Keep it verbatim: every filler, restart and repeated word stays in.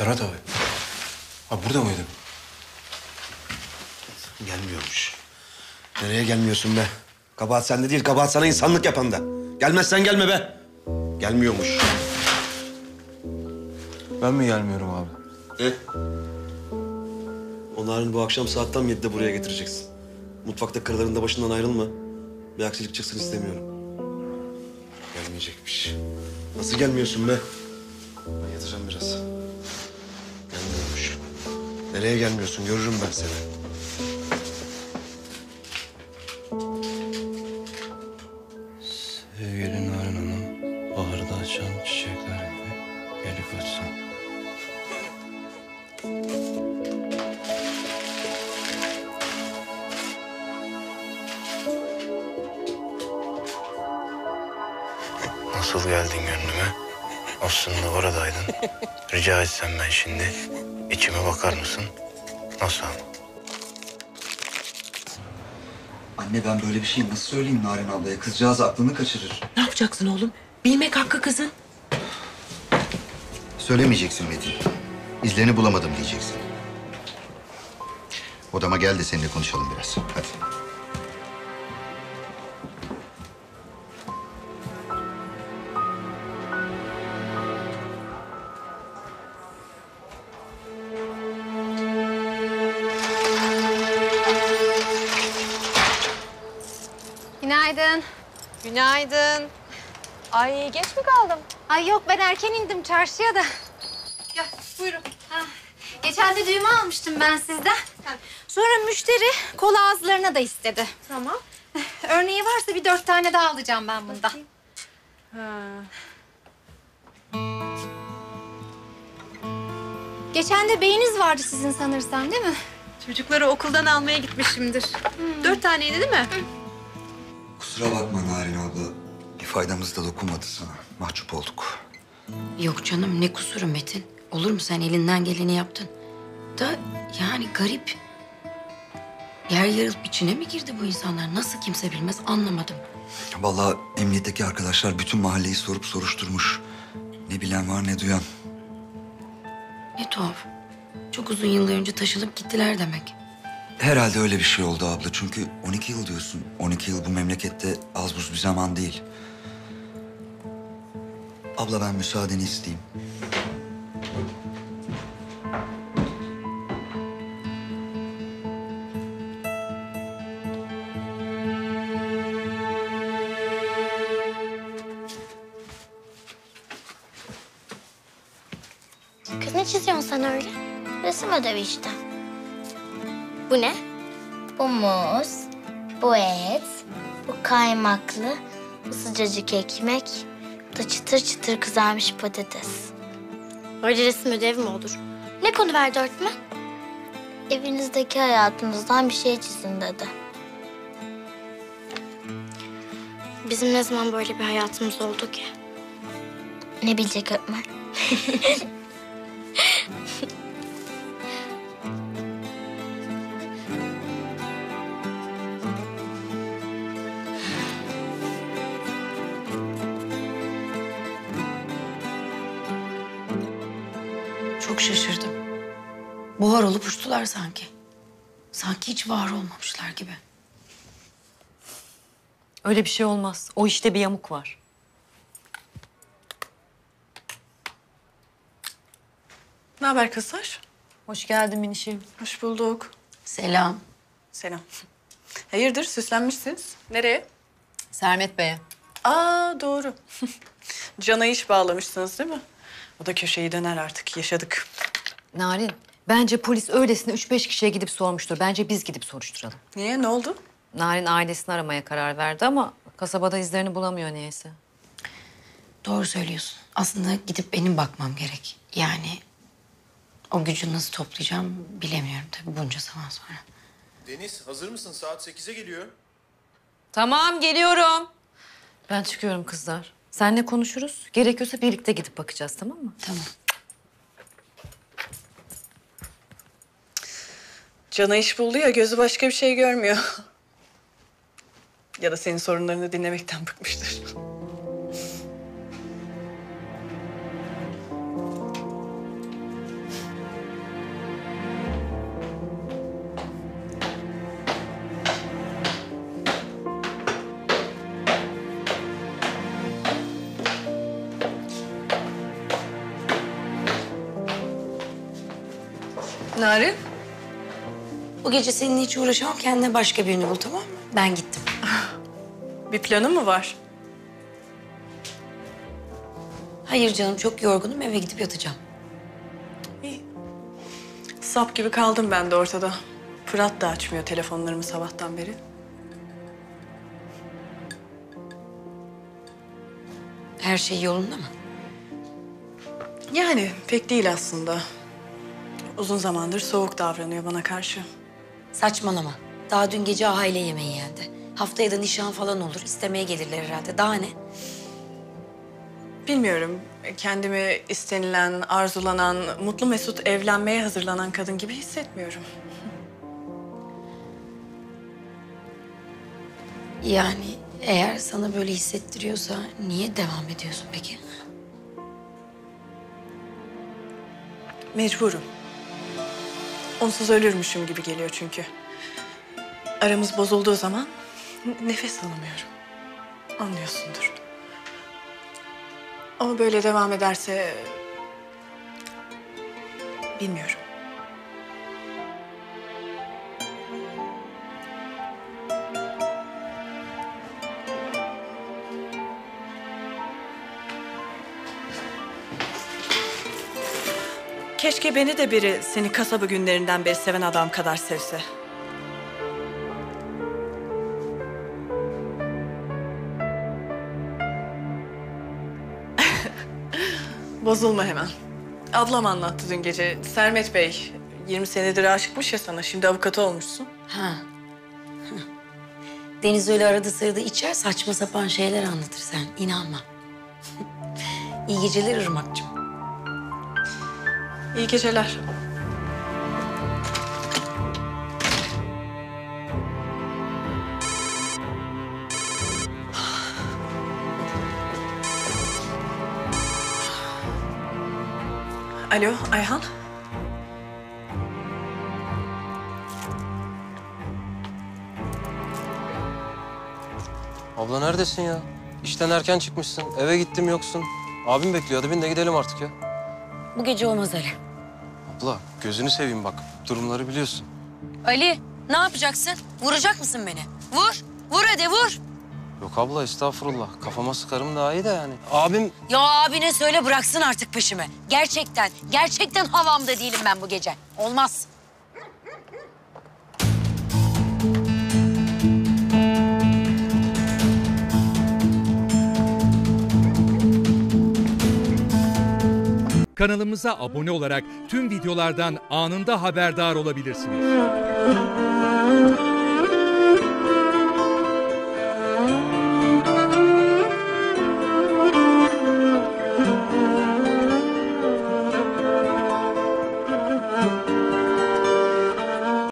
Serhat abi. Abi burada mıydın? Gelmiyormuş. Nereye gelmiyorsun be? Kabahat sende değil, kabahat sana insanlık yapan da. Gelmezsen gelme be. Gelmiyormuş. Ben mi gelmiyorum abi? Ne? Onların bu akşam saatten yedide buraya getireceksin. Mutfakta kırlarında başından ayrılma. Bir aksilik çıksın istemiyorum. Gelmeyecekmiş. Nasıl gelmiyorsun be? Ben yatacağım biraz. Gelmiyormuş. Nereye gelmiyorsun? Görürüm ben seni. Sevgili Narin Hanım, baharda açan çiçekler gibi gelip açsın. Nasıl geldin gönlüme? Aslında oradaydın. Rica etsem ben şimdi içime bakar mısın? Nasıl? Anne ben böyle bir şey nasıl söyleyeyim Narin ablaya? Kızcağız aklını kaçırır. Ne yapacaksın oğlum? Bilmek hakkı kızın. Söylemeyeceksin Metin. İzlerini bulamadım diyeceksin. Odama gel de seninle konuşalım biraz. Hadi. Günaydın. Günaydın. Ay geç mi kaldım? Ay yok ben erken indim çarşıya da. Gel buyurun. Ha, geçen de düğme almıştım ben sizden. Sonra müşteri kol ağızlarına da istedi. Tamam. Örneği varsa bir dört tane daha alacağım ben bundan. Ha. Geçen de beyiniz vardı sizin sanırsam değil mi? Çocukları okuldan almaya gitmişimdir. Hmm. Dört taneydi değil mi? Kusura bakma Narin abla. Bir faydamız da dokunmadı sana. Mahcup olduk. Yok canım ne kusuru Metin. Olur mu sen elinden geleni yaptın. Da yani garip. Yer yarılıp içine mi girdi bu insanlar? Nasıl kimse bilmez anlamadım. Vallahi emniyetteki arkadaşlar bütün mahalleyi sorup soruşturmuş. Ne bilen var ne duyan. Ne tuhaf. Çok uzun yıllar önce taşınıp gittiler demek. Herhalde öyle bir şey oldu abla. Çünkü on iki yıl diyorsun. on iki yıl bu memlekette az buz bir zaman değil. Abla ben müsaadeni isteyeyim. Kız ne çiziyorsun sen öyle? Resim ödevi işte. Bu ne? Bu muz, bu et, bu kaymaklı, bu sıcacık ekmek, bu da çıtır çıtır kızarmış patates. Böyle resim ödevi mi olur? Ne konu verdi öğretmen? Evinizdeki hayatınızdan bir şey çizin dedi. Bizim ne zaman böyle bir hayatımız oldu ki? Ne bilecek öğretmen? Çok şaşırdım. Buhar olup uçtular sanki. Sanki hiç var olmamışlar gibi. Öyle bir şey olmaz. O işte bir yamuk var. Ne haber kızlar? Hoş geldin Minişim. Hoş bulduk. Selam. Selam. Hayırdır süslenmişsiniz? Nereye? Sermet Bey'e. Aa doğru. Can'a iş bağlamışsınız değil mi? O da köşeyi döner artık. Yaşadık. Narin, bence polis öylesine üç beş kişiye gidip sormuştur. Bence biz gidip soruşturalım. Niye? Ne oldu? Narin ailesini aramaya karar verdi ama kasabada izlerini bulamıyor niyeyse. Doğru söylüyorsun. Aslında gidip benim bakmam gerek. Yani o gücü nasıl toplayacağım bilemiyorum tabii bunca zaman sonra. Deniz hazır mısın? Saat sekize geliyor. Tamam, geliyorum. Ben çıkıyorum kızlar. Seninle konuşuruz. Gerekiyorsa birlikte gidip bakacağız, tamam mı? Tamam. Can'a iş buldu ya gözü başka bir şey görmüyor. Ya da senin sorunlarını dinlemekten bıkmıştır. Narin? Bu gece seninle hiç uğraşamam. Kendine başka birini bul, tamam mı? Ben gittim. Bir planın mı var? Hayır canım, çok yorgunum. Eve gidip yatacağım. İyi. Sap gibi kaldım ben de ortada. Fırat da açmıyor telefonlarımı sabahtan beri. Her şey yolunda mı? Yani pek değil aslında. Uzun zamandır soğuk davranıyor bana karşı. Saçmalama. Daha dün gece aile yemeği yendi. Haftaya da nişan falan olur. İstemeye gelirler herhalde. Daha ne? Bilmiyorum. Kendimi istenilen, arzulanan, mutlu mesut evlenmeye hazırlanan kadın gibi hissetmiyorum. Yani eğer sana böyle hissettiriyorsa niye devam ediyorsun peki? Mecburum. Onsuz ölürmüşüm gibi geliyor çünkü. Aramız bozulduğu zaman n- nefes alamıyorum. Anlıyorsundur. Ama böyle devam ederse... Bilmiyorum. Keşke beni de biri seni kasaba günlerinden beri seven adam kadar sevse. Bozulma hemen. Ablam anlattı dün gece. Sermet Bey, yirmi senedir aşıkmış ya sana. Şimdi avukatı olmuşsun. Ha. Deniz öyle arada sırada içer, saçma sapan şeyler anlatır sen. İnanma. İyi geceler Irmak'cığım. İyi geceler. Alo, Ayhan. Abla neredesin ya? İşten erken çıkmışsın. Eve gittim yoksun. Abim bekliyor. Hadi bin de gidelim artık ya. Bu gece olmaz Ali. Abla gözünü seveyim bak. Durumları biliyorsun. Ali, ne yapacaksın? Vuracak mısın beni? Vur, vur hadi vur. Yok abla estağfurullah. Kafama sıkarım daha iyi de yani. Abim... Ya abine söyle bıraksın artık peşimi. Gerçekten, gerçekten havamda değilim ben bu gece. Olmaz. Kanalımıza abone olarak tüm videolardan anında haberdar olabilirsiniz.